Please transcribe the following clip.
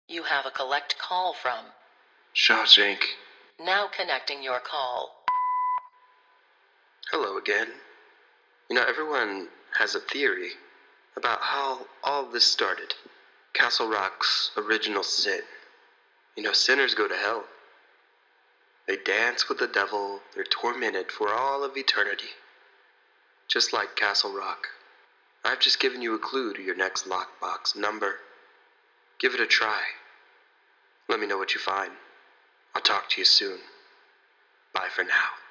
You have a collect call from Shawshank. Now connecting your call. Hello again. Everyone has a theory about how all this started. Castle Rock's original sin. Sinners go to hell. They dance with the devil. They're tormented for all of eternity. Just like Castle Rock. I've just given you a clue to your next lockbox number. Give it a try. Let me know what you find. I'll talk to you soon. Bye for now.